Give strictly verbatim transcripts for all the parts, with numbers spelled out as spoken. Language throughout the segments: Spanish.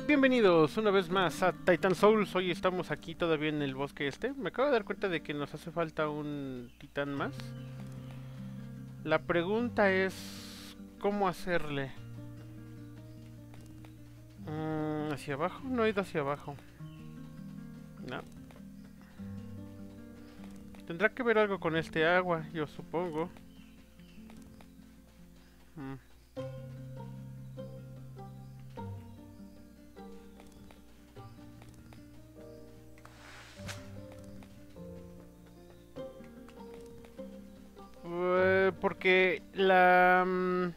Bienvenidos una vez más a Titan Souls. Hoy estamos aquí todavía en el bosque este. Me acabo de dar cuenta de que nos hace falta un titán más. La pregunta es... ¿cómo hacerle? Mm, ¿Hacia abajo? No he ido hacia abajo. No. Tendrá que ver algo con este agua, yo supongo. Mm. Uh, porque la... mm,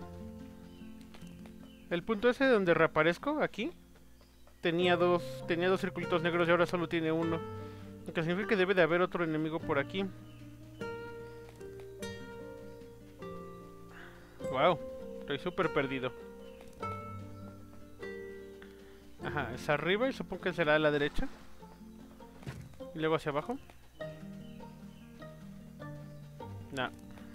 el punto ese donde reaparezco, aquí, tenía dos, tenía dos circulitos negros y ahora solo tiene uno. Lo que significa que debe de haber otro enemigo por aquí. Wow, estoy súper perdido. Ajá, es arriba y supongo que será a la derecha. Y luego hacia abajo. No.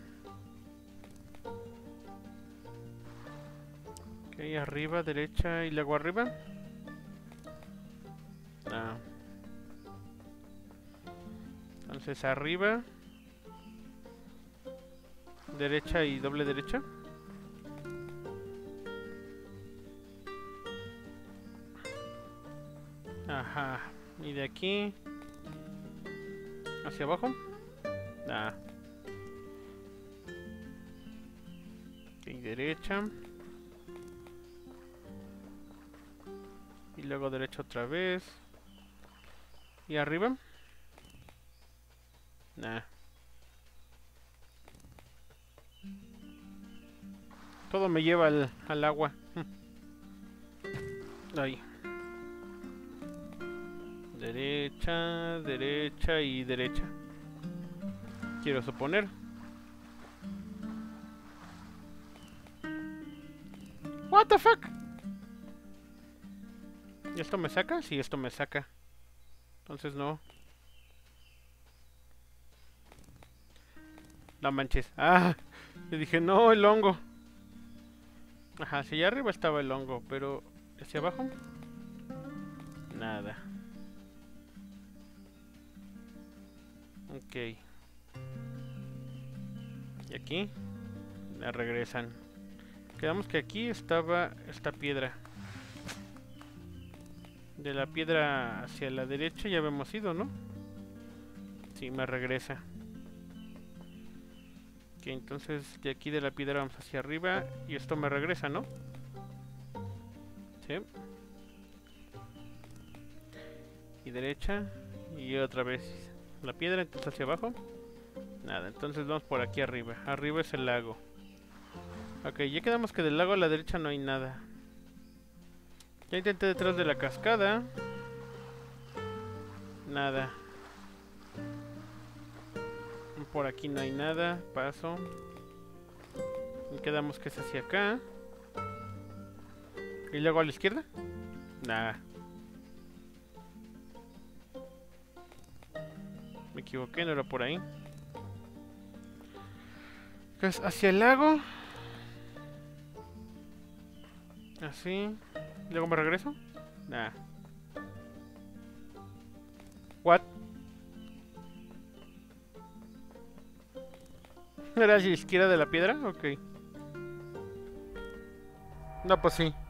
Ok, arriba, derecha y luego arriba. No. Entonces arriba, derecha y doble derecha. Ajá. Y de aquí hacia abajo. Nah. Ok, derecha. Y luego derecha otra vez. Y arriba. Nah. Todo me lleva al, al agua. Ahí. Derecha, derecha y derecha. Quiero suponer. What the fuck? ¿Y esto me saca? Sí, esto me saca. Entonces no. No manches. Ah, le dije, no, el hongo. Ajá, si allá arriba estaba el hongo, pero hacia abajo, nada. Ok. Y aquí me regresan. Quedamos que aquí estaba esta piedra. De la piedra hacia la derecha ya habíamos ido, ¿no? Sí, me regresa. Ok, entonces de aquí de la piedra vamos hacia arriba y esto me regresa, ¿no? Sí. Y derecha y otra vez la piedra, entonces hacia abajo. Nada, entonces vamos por aquí arriba. Arriba es el lago. Ok, ya quedamos que del lago a la derecha no hay nada. Ya intenté detrás de la cascada. Nada. Por aquí no hay nada. Paso. Y quedamos que es hacia acá. Y luego a la izquierda. Nada. Me equivoqué, no era por ahí. Es hacia el lago. Así. Luego me regreso. Nah. What? ¿Era hacia la izquierda de la piedra? Ok. No, pues sí.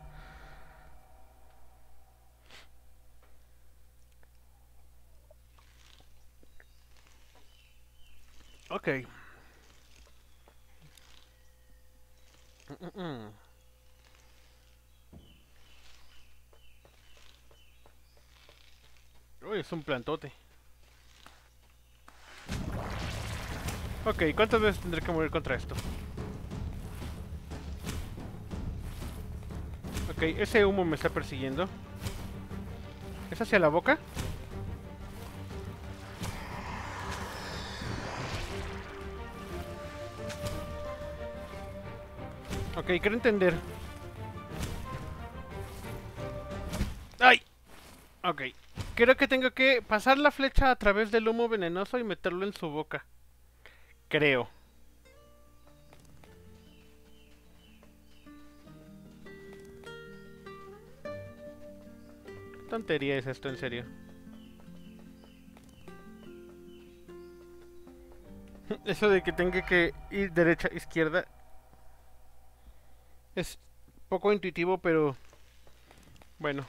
Ok. Mm, mm, mm. Uy, es un plantote. Ok, ¿cuántas veces tendré que morir contra esto? Ok, ese humo me está persiguiendo. ¿Es hacia la boca? Ok, quiero entender. ¡Ay! Ok. Creo que tengo que pasar la flecha a través del humo venenoso y meterlo en su boca. Creo. tontería es esto, en serio? Eso de que tenga que ir derecha, izquierda es poco intuitivo, pero bueno.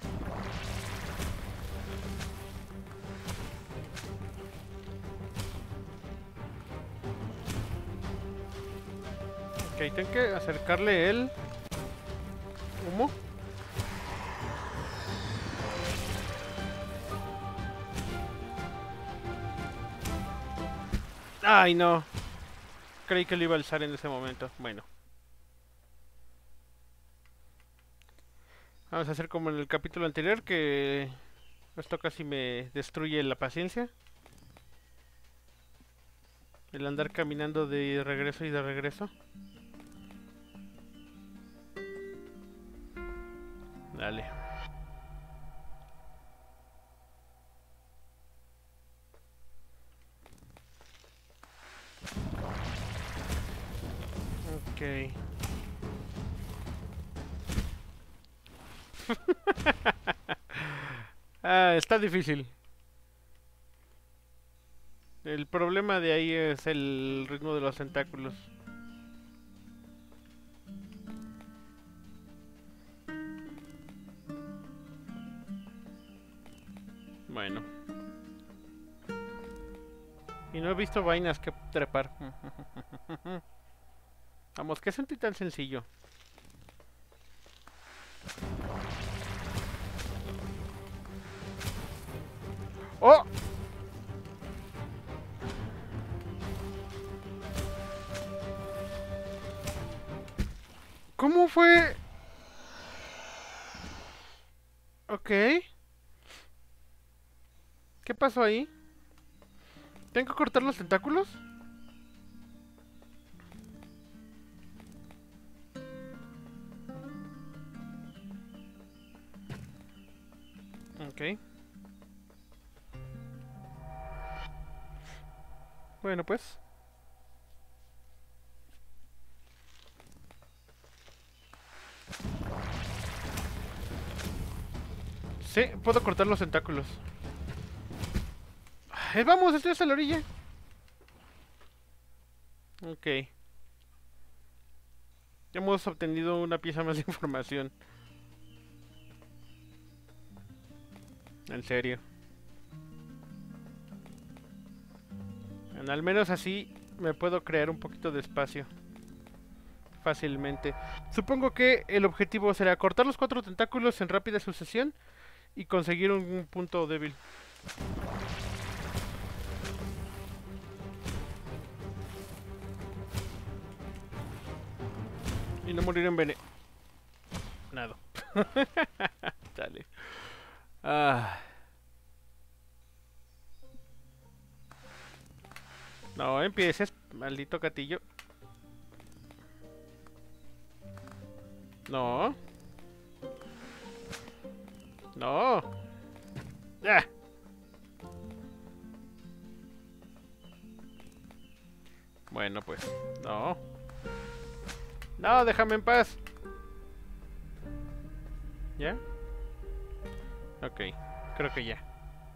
Ok, tengo que acercarle el humo. Ay, no. Creí que lo iba a alzar en ese momento. Bueno. Vamos a hacer como en el capítulo anterior, que esto casi me destruye la paciencia. El andar caminando de regreso y de regreso. Dale. Ok. Ah, está difícil. El problema de ahí es el ritmo de los tentáculos. Bueno. Y no he visto vainas que trepar. Vamos, ¿qué sentí tan sencillo? ¡Oh! ¿Cómo fue? Ok. ¿Qué pasó ahí? ¿Tengo que cortar los tentáculos? Ok. Bueno, pues. Sí, puedo cortar los tentáculos. Ay, vamos, estoy hasta la orilla. Ok. Ya hemos obtenido una pieza más de información. En serio. Bueno, al menos así me puedo crear un poquito de espacio. Fácilmente. Supongo que el objetivo será cortar los cuatro tentáculos en rápida sucesión y conseguir un, un punto débil. Y no morir en veneno. Nada. Dale. Ah. No empieces, maldito gatillo. No. No. ¡Ah! Bueno, pues. No. No, déjame en paz. ¿Ya? Ok, creo que ya.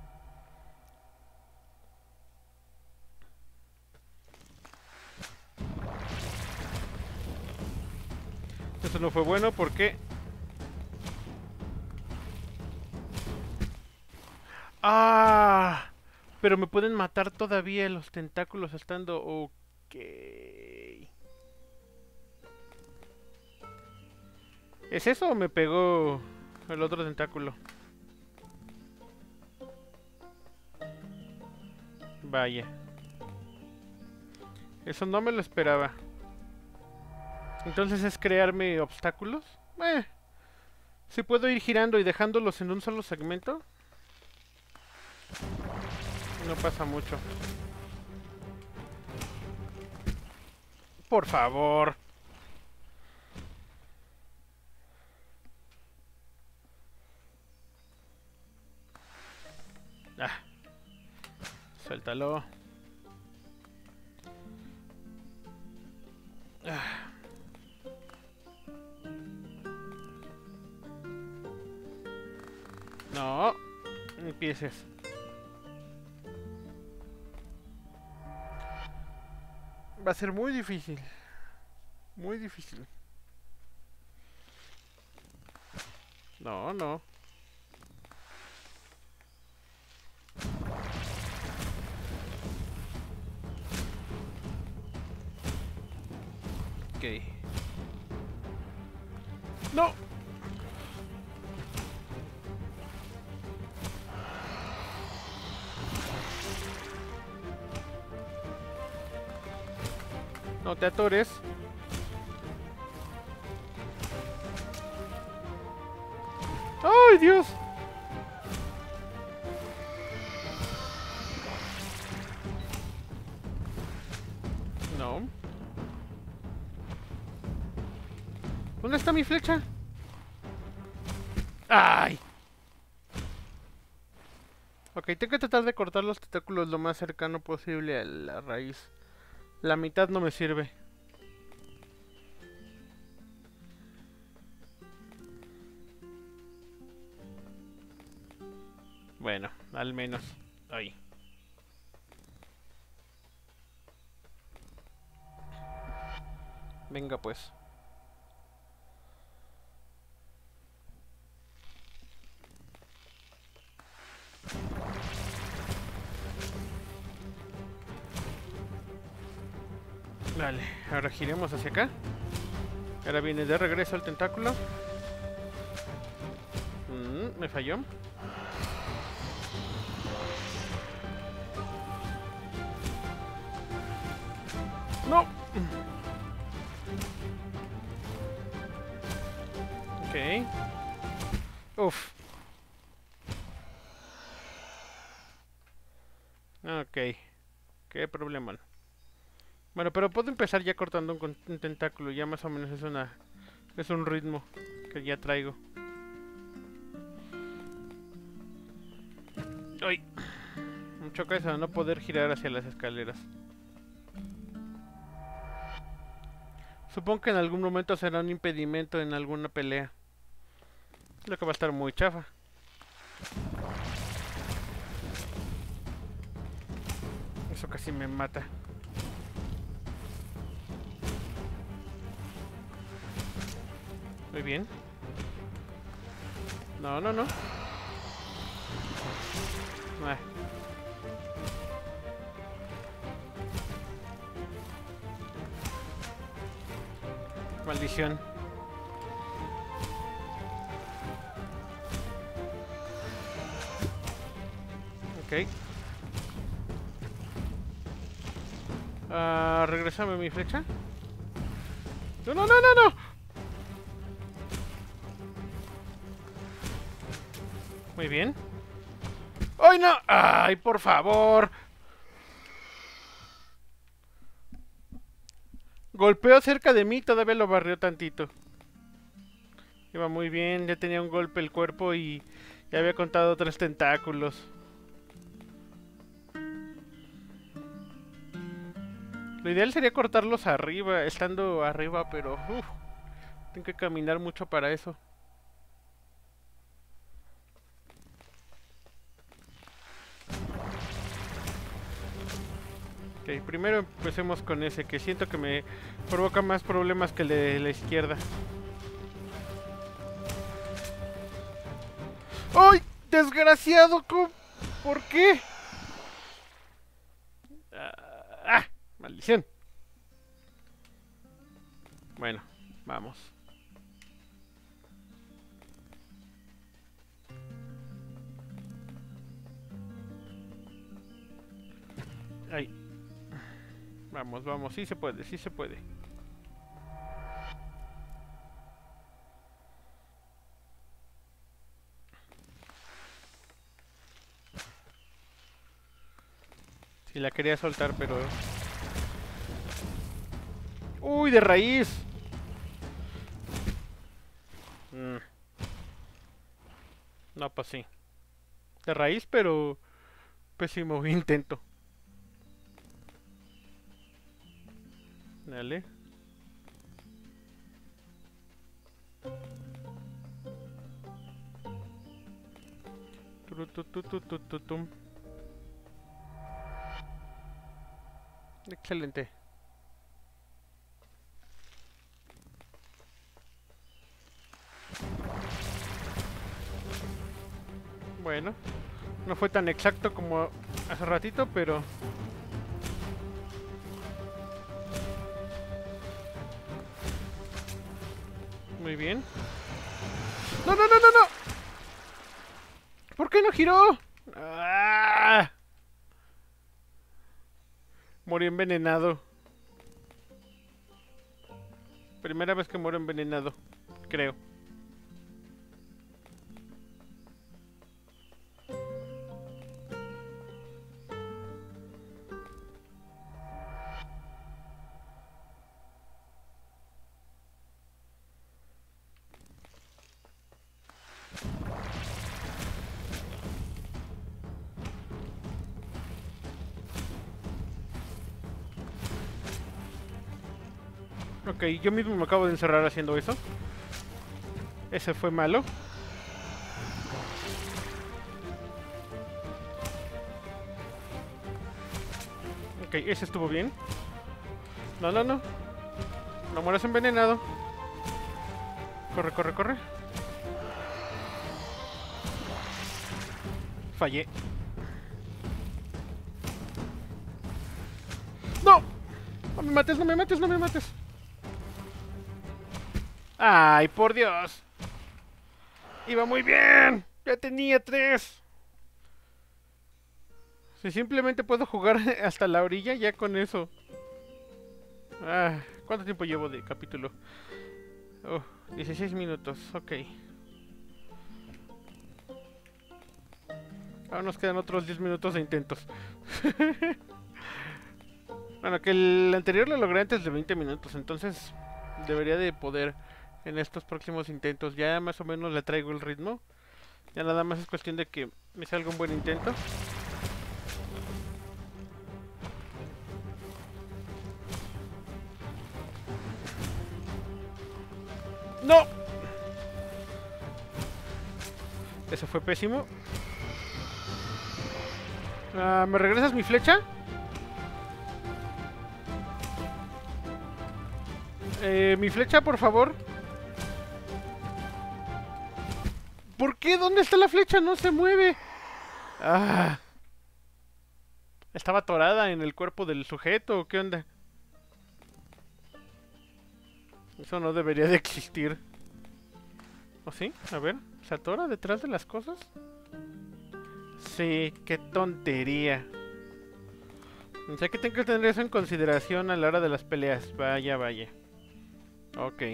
Eso no fue bueno porque... ¡Ah! Pero me pueden matar todavía los tentáculos estando... Ok. ¿Es eso o me pegó el otro tentáculo? Vaya. Eso no me lo esperaba. Entonces es crearme obstáculos. Eh, si puedo ir girando y dejándolos en un solo segmento, no pasa mucho. Por favor. Ah, suéltalo. Ah. No, empieces. Va a ser muy difícil. Muy difícil. No, no. Ok. No. No te atores. ¡Ay, Dios! No. ¿Dónde está mi flecha? ¡Ay! Ok, tengo que tratar de cortar los tentáculos lo más cercano posible a la raíz. La mitad no me sirve. Bueno, al menos. Ahí. Venga pues. Vale, ahora giremos hacia acá. Ahora viene de regreso el tentáculo. Mm, me falló. ¡No! Ok. Uf. Ok. Qué problema. Bueno, pero puedo empezar ya cortando un, con- un tentáculo. Ya más o menos es una... Es un ritmo que ya traigo. ¡Ay! Me choca eso, no poder girar hacia las escaleras. Supongo que en algún momento será un impedimento en alguna pelea. Lo que va a estar muy chafa. Eso casi me mata. Muy bien. No, no, no. Ah. Maldición. Ok. Ah, regresame mi flecha. No, no, no, no, no. Muy bien. ¡Ay, no! ¡Ay, por favor! Golpeó cerca de mí, todavía lo barrió tantito. Iba muy bien, ya tenía un golpe el cuerpo y ya había contado tres tentáculos. Lo ideal sería cortarlos arriba, estando arriba, pero uf, tengo que caminar mucho para eso. Ok, primero empecemos con ese, que siento que me provoca más problemas que el de la izquierda. ¡Ay! ¡Desgraciado! ¿Cómo? ¿Por qué? ¡Ah! ¡Ah! ¡Maldición! Bueno, vamos. Ahí. Vamos, vamos, sí se puede, sí se puede. Sí la quería soltar, pero... ¡Uy, de raíz! Mm. No, pues sí. De raíz, pero... Pésimo intento. Dale. Turutututututum. Excelente. Bueno, no fue tan exacto como hace ratito, pero... Muy bien. ¡No, no, no, no, no! ¿Por qué no giró? ¡Ah! Morí envenenado. Primera vez que muero envenenado, creo. Ok, yo mismo me acabo de encerrar haciendo eso. Ese fue malo. Ok, ese estuvo bien. No, no, no. No mueras envenenado. Corre, corre, corre. Fallé. ¡No! No me mates, no me mates, no me mates. ¡Ay, por Dios! ¡Iba muy bien! ¡Ya tenía tres! Si simplemente puedo jugar hasta la orilla, ya con eso. Ah, ¿cuánto tiempo llevo de capítulo? Oh, dieciséis minutos, ok. Ahora nos quedan otros diez minutos de intentos. Bueno, que el anterior lo logré antes de veinte minutos, entonces debería de poder en estos próximos intentos. Ya más o menos le traigo el ritmo. Ya nada más es cuestión de que me salga un buen intento. ¡No! Eso fue pésimo. Uh, ¿Me regresas mi flecha? Eh, mi flecha, por favor. ¿Por qué? ¿Dónde está la flecha? No se mueve. Ah. ¿Estaba atorada en el cuerpo del sujeto o qué onda? Eso no debería de existir. ¿O sí? A ver, ¿se atora detrás de las cosas? Sí, qué tontería. O sea que tengo que tener eso en consideración a la hora de las peleas. Vaya, vaya. Ok.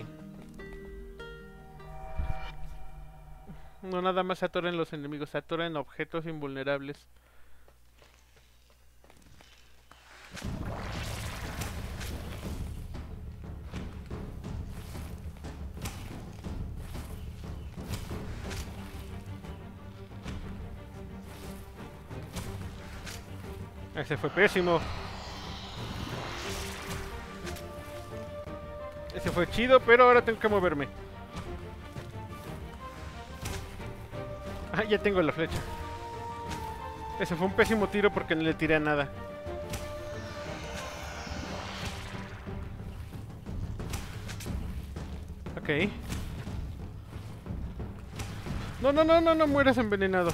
No nada más se atoran los enemigos, se atoran objetos invulnerables. Ese fue pésimo. Ese fue chido, pero ahora tengo que moverme. Ah, ya tengo la flecha. Ese fue un pésimo tiro porque no le tiré a nada. Ok. No, no, no, no, no mueras envenenado.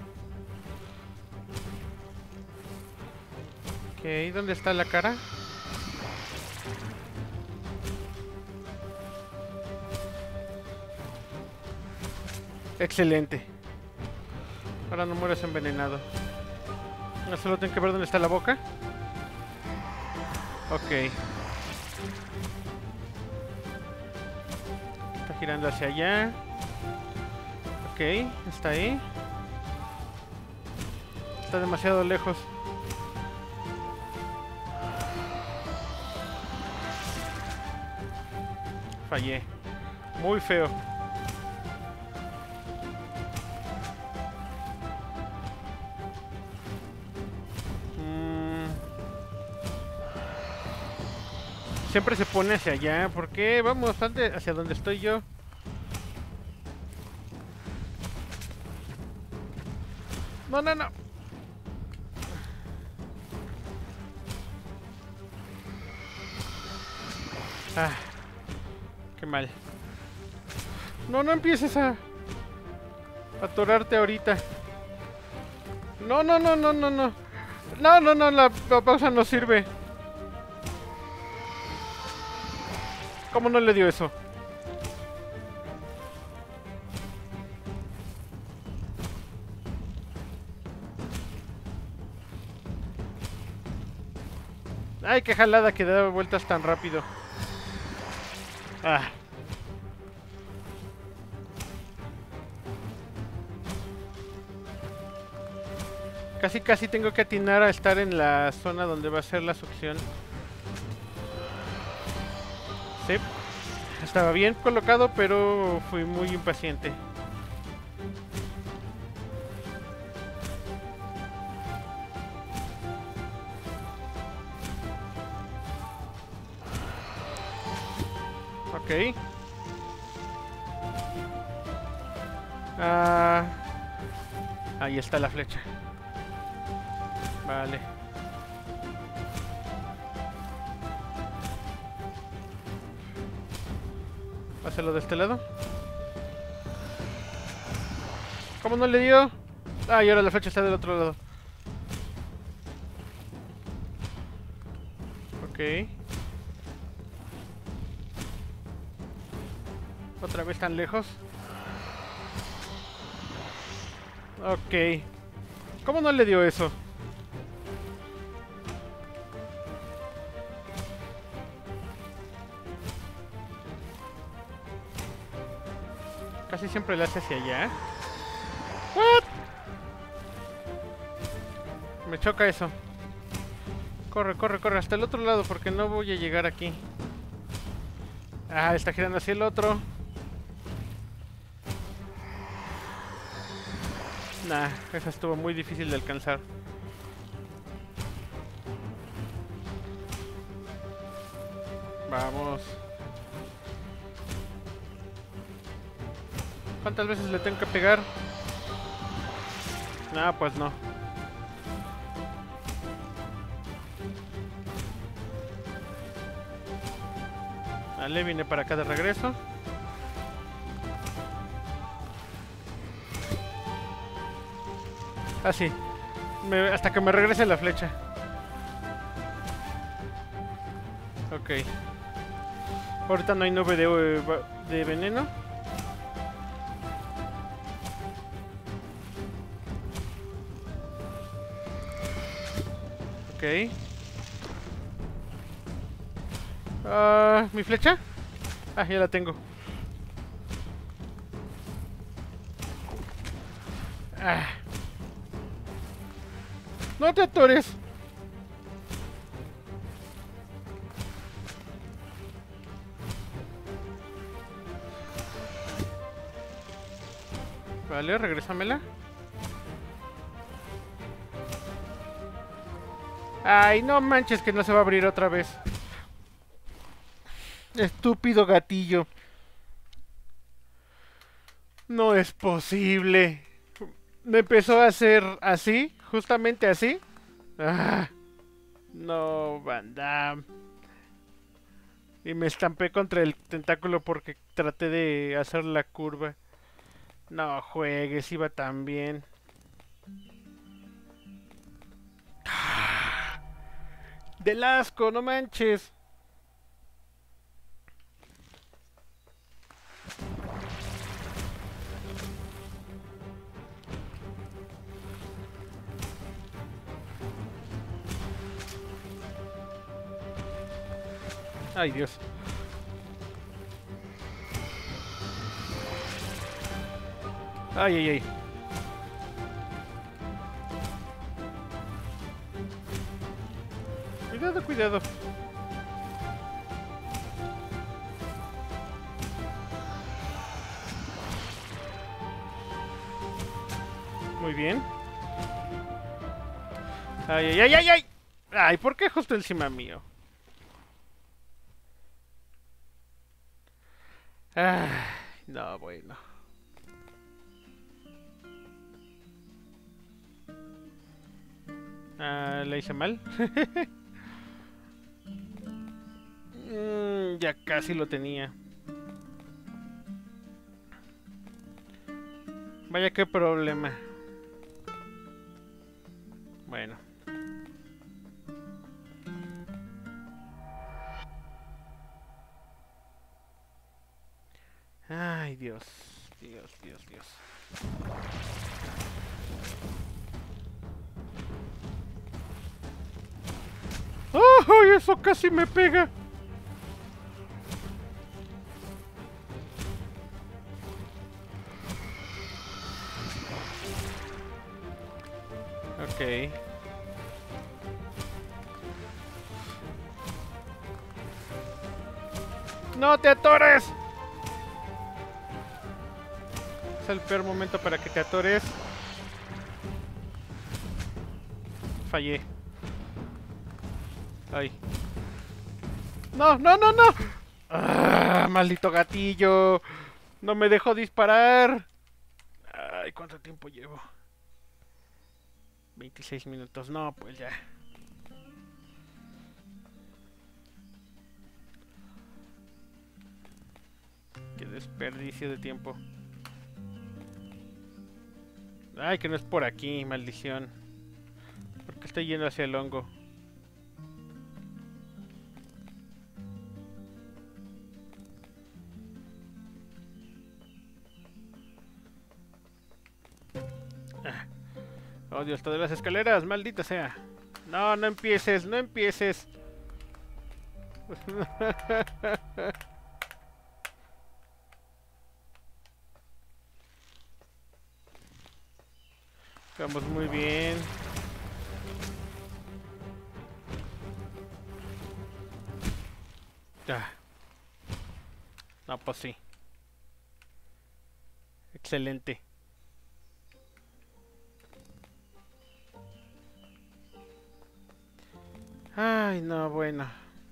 Ok, ¿dónde está la cara? Excelente. Ahora no mueres envenenado. No, solo tengo que ver dónde está la boca. Ok. Está girando hacia allá. Ok, está ahí. Está demasiado lejos. Fallé. Muy feo. Siempre se pone hacia allá. ¿Por qué? Vamos hacia donde estoy yo. No, no, no. Ah, qué mal. No, no empieces a atorarte ahorita. No, no, no, no, no, no. No, no, no, la, la pausa no sirve. ¿Cómo no le dio eso? Ay, qué jalada que da vueltas tan rápido. Ah. Casi, casi tengo que atinar a estar en la zona donde va a ser la succión. Sí. Estaba bien colocado, pero fui muy impaciente. Ok. Ah, ahí está la flecha. Vale. Hazlo de este lado. ¿Cómo no le dio? Ah, y ahora la flecha está del otro lado. Ok. Otra vez tan lejos. Ok. ¿Cómo no le dio eso? Casi siempre le hace hacia allá. ¿What? Me choca eso. Corre, corre, corre. Hasta el otro lado porque no voy a llegar aquí. Ah, está girando hacia el otro. Nah, esa estuvo muy difícil de alcanzar. Vamos. ¿Cuántas veces le tengo que pegar? Nah, pues no. Vale, vine para acá de regreso. Así. Me, hasta que me regrese la flecha. Ok. Ahorita no hay nube de, de veneno. Ok. Uh, ¿Mi flecha? Ah, ya la tengo. Ah. No te atores. Vale, regrésamela. Ay, no manches que no se va a abrir otra vez. Estúpido gatillo. No es posible. Me empezó a hacer así, justamente así. Ah, no, Van Damme. Y me estampé contra el tentáculo porque traté de hacer la curva. No juegues, iba tan bien. Del asco, no manches. Ay, Dios. Ay, ay, ay. Cuidado, cuidado. Muy bien. Ay, ay, ay, ay, ay. Ay, ¿por qué justo encima mío? Ay, no, bueno. Ah, ¿la hice mal? mm, ya casi lo tenía. Vaya, qué problema. Bueno. Ay, Dios. Dios, Dios, Dios. ¡Oh! Eso casi me pega. Ok. ¡No te atores! Es el peor momento para que te atores. Fallé. Ay. ¡No, no, no, no! ¡Ah, maldito gatillo! ¡No me dejó disparar! Ay, ¿cuánto tiempo llevo? veintiséis minutos. No, pues ya. Qué desperdicio de tiempo. Ay, que no es por aquí, maldición. ¿Por qué estoy yendo hacia el hongo? Ah. Oh, Dios, todas las escaleras, maldita sea. No, no empieces, no empieces. Vamos muy bien. Ah. No, pues sí. Excelente. Ay, no, bueno.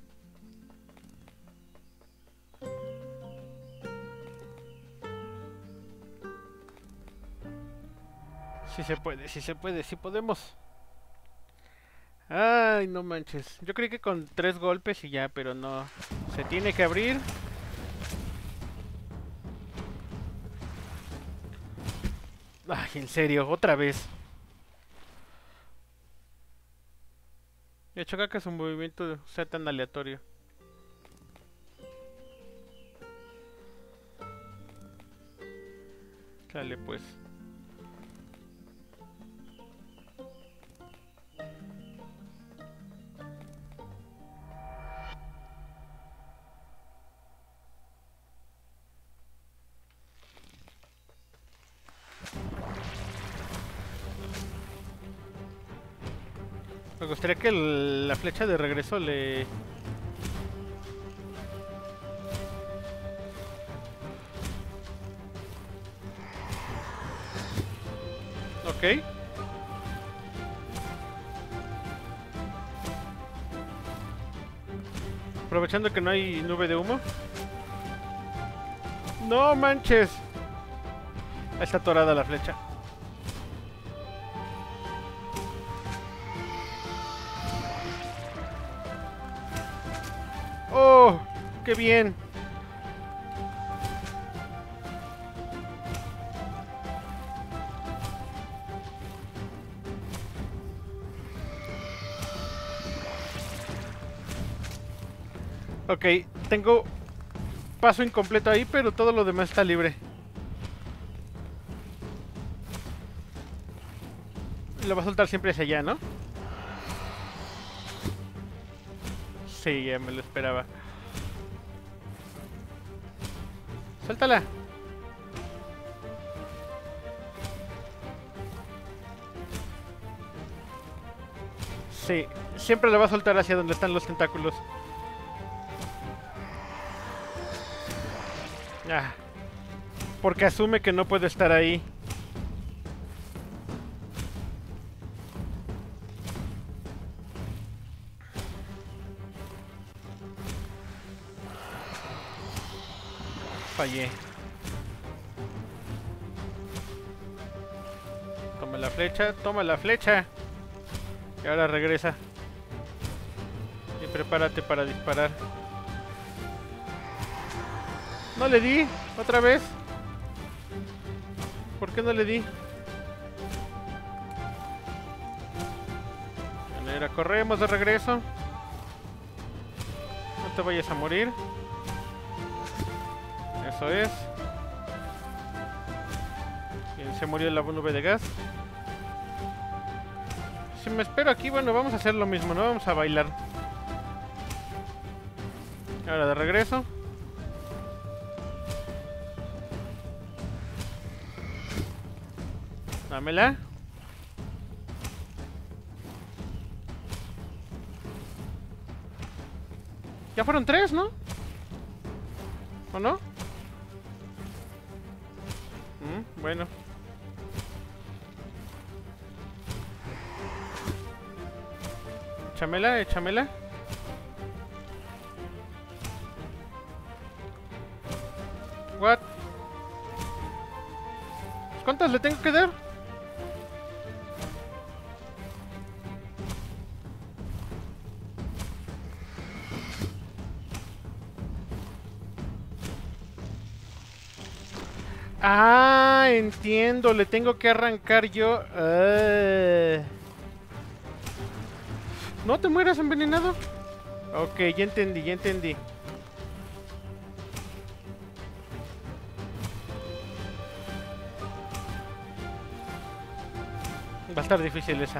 Sí se puede, sí se puede, sí podemos. Ay, no manches. Yo creí que con tres golpes y ya, pero no. Se tiene que abrir. Ay, en serio, otra vez. Me choca que su movimiento sea tan aleatorio. Dale, pues. Me gustaría que el- la flecha de regreso le... Ok. Aprovechando que no hay nube de humo. ¡No manches! Está atorada la flecha. ¡Oh! ¡Qué bien! Ok, tengo paso incompleto ahí, pero todo lo demás está libre. Lo va a soltar siempre hacia allá, ¿no? Sí, ya me lo esperaba. ¡Suéltala! Sí, siempre la va a soltar hacia donde están los tentáculos. Ah, porque asume que no puede estar ahí. Fallé. Toma la flecha, toma la flecha. Y ahora regresa. Y prepárate para disparar. No le di, otra vez. ¿Por qué no le di? Mira, corremos de regreso. No te vayas a morir. Eso es. Bien, se murió la nube de gas. Si me espero aquí, bueno, vamos a hacer lo mismo, ¿no? Vamos a bailar. Ahora de regreso. Dámela. Ya fueron tres, ¿no? ¿O no? Mm, bueno. Échamela, échamela. What? ¿Cuántas le tengo que dar? Ah, entiendo, le tengo que arrancar yo. Uh... ¿No te mueras envenenado? Ok, ya entendí, ya entendí. Va a estar difícil esa.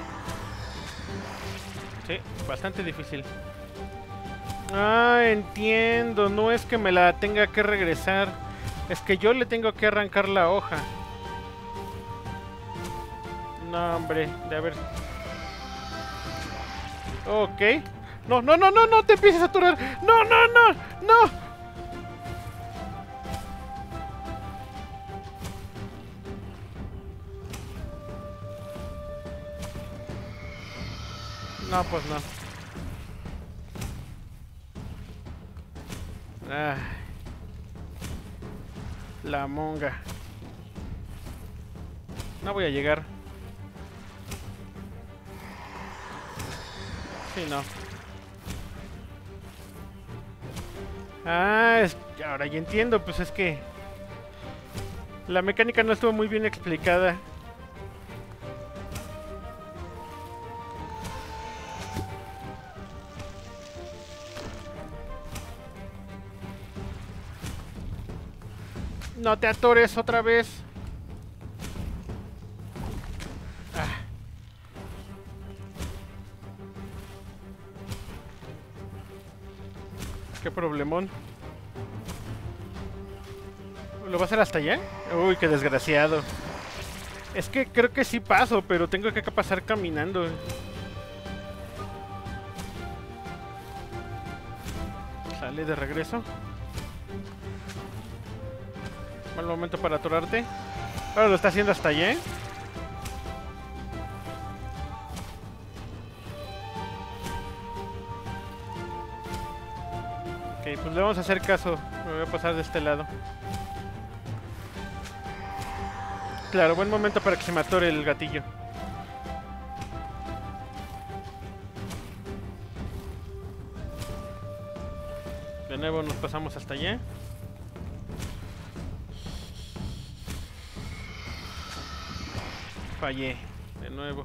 Sí, bastante difícil. Ah, entiendo, no es que me la tenga que regresar. Es que yo le tengo que arrancar la hoja. No, hombre, de haber... Ok. No, no, no, no, no te empieces a atorar. No, no, no, no. No, pues no. Ah. La monga. No voy a llegar. Sí, no. Ah, es... ahora ya entiendo. Pues es que la mecánica no estuvo muy bien explicada. No te atores otra vez. Ah. Qué problemón. ¿Lo va a hacer hasta allá? Uy, qué desgraciado. Es que creo que sí paso, pero tengo que pasar caminando. Sale de regreso. Mal momento para atorarte. Ahora lo está haciendo hasta allá. Ok, pues le vamos a hacer caso. Me voy a pasar de este lado. Claro, buen momento para que se me atore el gatillo. De nuevo nos pasamos hasta allá. Fallé, de nuevo.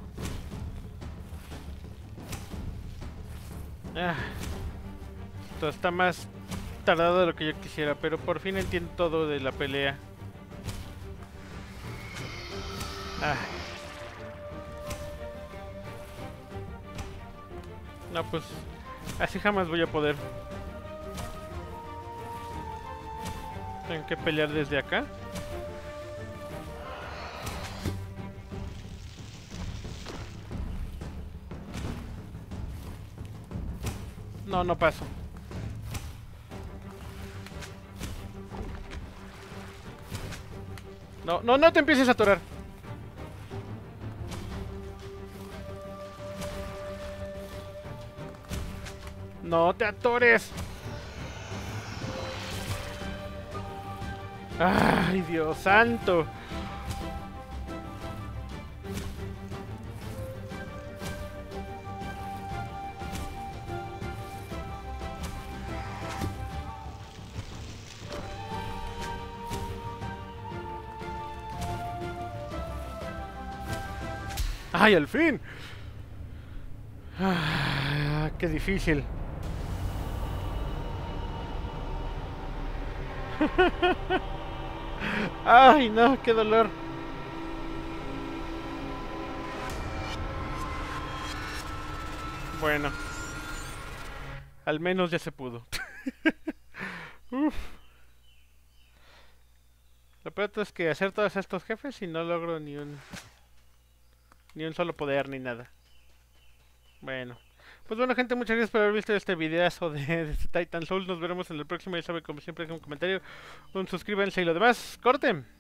Ah, esto está más tardado de lo que yo quisiera, pero por fin entiendo todo de la pelea. Ah. No, pues así jamás voy a poder. Tengo que pelear desde acá. No, no paso. No, no, no te empieces a atorar. No te atores. Ay, Dios santo. ¡Ay, al fin! Ah, ¡qué difícil! ¡Ay, no! ¡Qué dolor! Bueno, al menos ya se pudo. Uf. Lo peor es que hacer todos estos jefes y no logro ni un ni un solo poder ni nada. Bueno. Pues bueno, gente, muchas gracias por haber visto este videazo de, de Titan Souls. Nos veremos en el próximo. Ya saben, como siempre, un comentario, un suscríbanse y lo demás. ¡Corten!